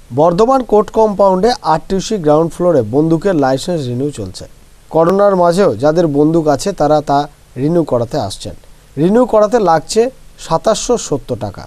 Bardhaman court কম্পাউন্ডে RTC ground ফ্লোরে বন্দুকের লাইসেন্স রিনিউ চলছে। করোনার মাঝেও যাদের বন্দুক আছে তারা তা রিনিউ করাতে আসছেন। রিনিউ করাতে লাগছে 2770 টাকা।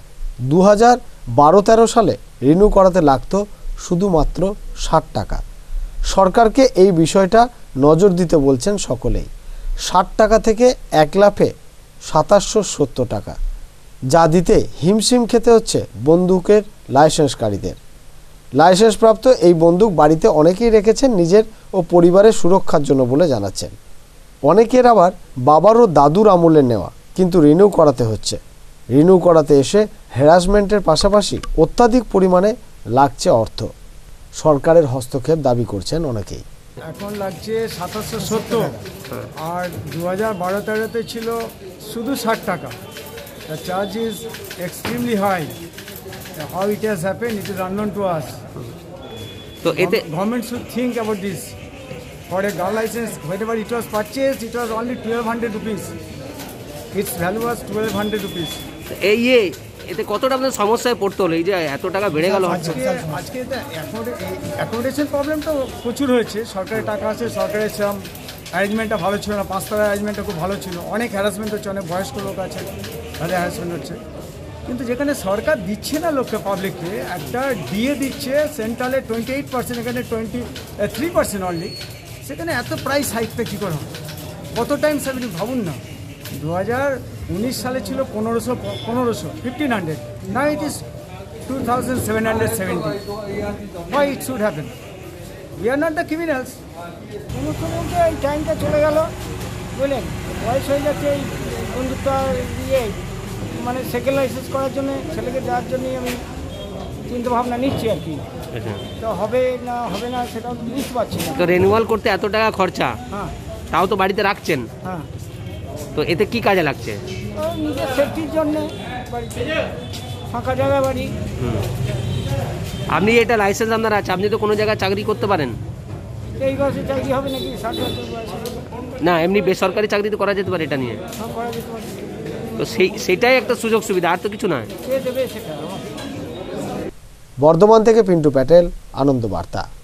2012-13 সালে রিনিউ করাতে লাগতো শুধুমাত্র 60 টাকা। সরকারকে এই বিষয়টা নজর দিতে বলছেন সকলেই। 60 টাকা থেকে 1 লাফে 2770 টাকা, যা দিতে হিমশিম খেতে হচ্ছে বন্দুকের লাইসেন্সকারীদের। লাইসেন্সপ্রাপ্ত এই বন্দুক বাড়িতে অনেকেই রেখেছেন নিজের ও পরিবারের সুরক্ষার জন্য বলে জানাচ্ছেন। অনেকের আবার বাবার ও দাদুর আমলে নেওয়া, কিন্তু রিনিউ করাতে হচ্ছে। রিনিউ করাতে এসে হ্যারাসমেন্টের পাশাপাশি অত্যাধিক পরিমাণে লাগছে অর্থ। সরকারের হস্তক্ষেপ দাবি করছেন অনেকেই। এখন লাগছে 2770, আর 2012-13 ছিল শুধু 60 টাকা। The charge is extremely high. How it has happened, it is unknown to us. So government should think about this. For a gun license, whenever it was purchased, it was only 1200 rupees. Its value was 1200 rupees. এতে কতটা আপনাদের সমস্যায় পড়তে হলো, এই যে এত টাকা বেড়ে গেল? আজকে অ্যাকোমোডেশন প্রবলেম তো প্রচুর হয়েছে। সরকারের টাকা আছে, সরকারের সেরকম অ্যারেঞ্জমেন্টটা ভালো ছিল না। 5 তলার অ্যারেঞ্জমেন্টটা খুব ভালো ছিল। অনেক হ্যারাসমেন্ট হচ্ছে, অনেক বয়স্ক লোক আছে, তাদের হ্যারাসমেন্ট হচ্ছে। কিন্তু যেখানে সরকার দিচ্ছে না লোককে, পাবলিককে একটা ডিএ দিচ্ছে, সেন্ট্রালে 28%, এখানে 23% অনলি, সেখানে এত প্রাইস হাইকটা কী করে হবে? কত টাইম আপনি ভাবুন না। 2019 সালে ছিল 1500, now it is 2770. Why it should happen? We are not the criminals. এই টাইমটা চলে গেল, বুঝলেন, বয়স হয়ে যাচ্ছে। এই বন্দুকটা দিয়ে মানে সেকেন্ড লাইসেন্স করার জন্য ছেলেকে দেওয়ার জন্যই আমি চিন্তা ভাবনা নিচ্ছি আর কি। তো হবে না হবে না সেটাও বুঝতে পারছি না। তো রিনিউয়াল করতে এত টাকা খরচা, হ্যাঁ, তাও তো বাড়িতে রাখছেন। হ্যাঁ, তো এতে কি কাজে লাগছে? নিজের সেফটির জন্যে, বাড়িতে ফাঁকা জায়গা বাড়ি। আপনি এটা লাইসেন্স আপনার আছে, আপনি তো কোনো জায়গায় চাকরি করতে পারেন এই বয়সে চাকরি হবে নাকি? 60 বছর বয়সে না, এমনি বেসরকারি চাকরি তো করা যেতে পারে এটা নিয়ে। করা যেতে পারে। তো সেটাই একটা সুযোগ সুবিধা, আর তো কিছু নয়। কে দেবে সেটা? বর্ধমান থেকে পিন্টু প্যাটেল, আনন্দ বার্তা।